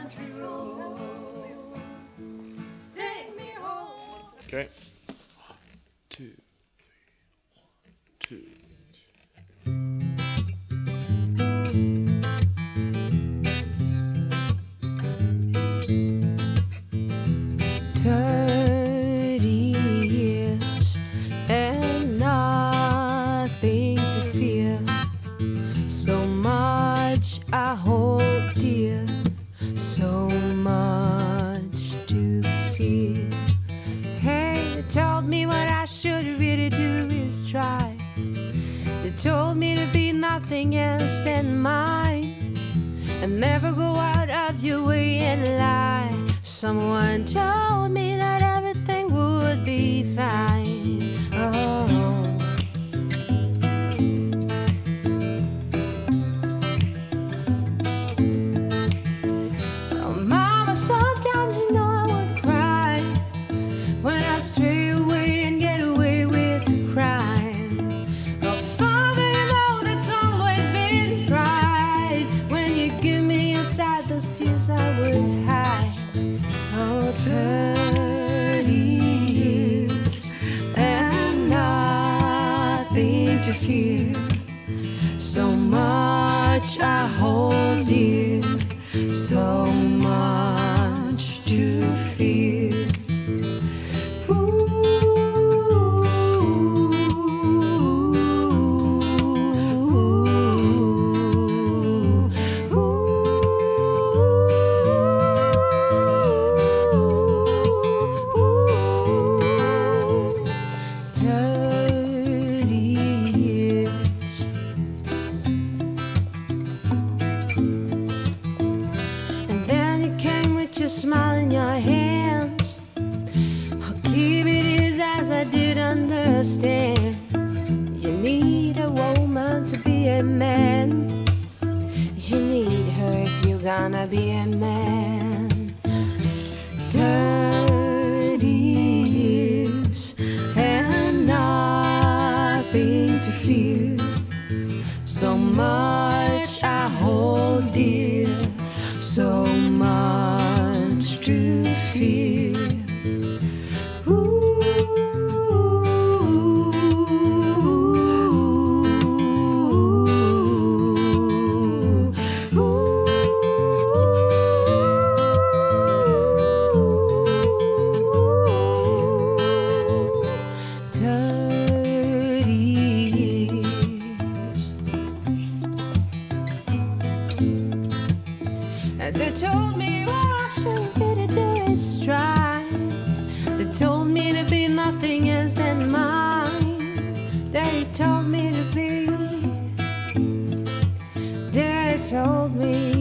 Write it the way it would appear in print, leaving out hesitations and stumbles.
country road. Take me home. Okay. 1, 2, 3, 1, 2. And nothing to fear. So much I hold dear. So much to fear. Hey, they told me what I should really do is try. They told me to be nothing else than mine, and never go out of your way and lie. Someone told me that everything would be fine. Oh. Oh, Mama, sometimes you know I would cry when I stray away and get away with the crime. Oh, Father, you know that's always been pride. When you give me inside those tears I would hide. Oh, 30 years and nothing to fear. So much I hold dear. So much to fear. Smile in your hands. I'll keep it as I did understand. You need a woman to be a man. You need her if you're gonna be a man. 30 years and nothing to fear. So much I hold dear. So much to fear. They told me what I should really do is try. They told me to be nothing else than mine. They told me to be. They told me